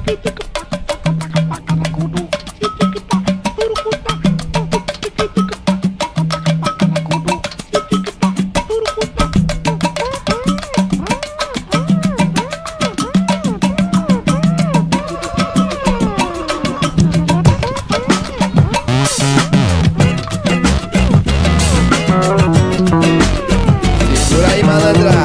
Segura aí, malandra.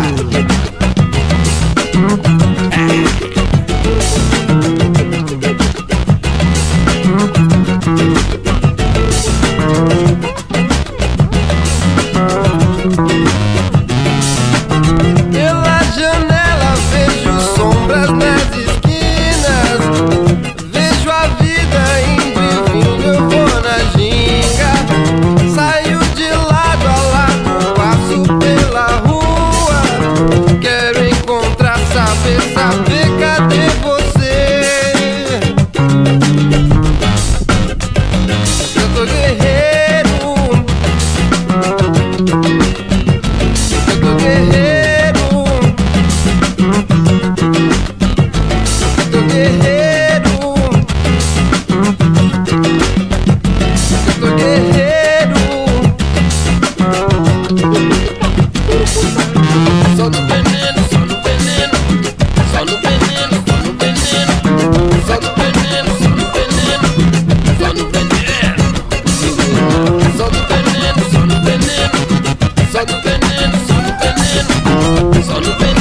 Pela janela vejo sombras nas esquinas, vejo a vida indo e vindo, eu vou na ginga. Saio de lado a lado, passo pela rua, quero encontrar, saber cadê você? Eu tô guerreiro, eu tô guerreiro, eu tô guerreiro, eu tô guerreiro. Só no veneno, só no veneno, só no veneno, só no veneno, só no veneno, só no veneno, só no veneno, só no veneno, só no veneno, só no veneno, só no veneno, só no veneno.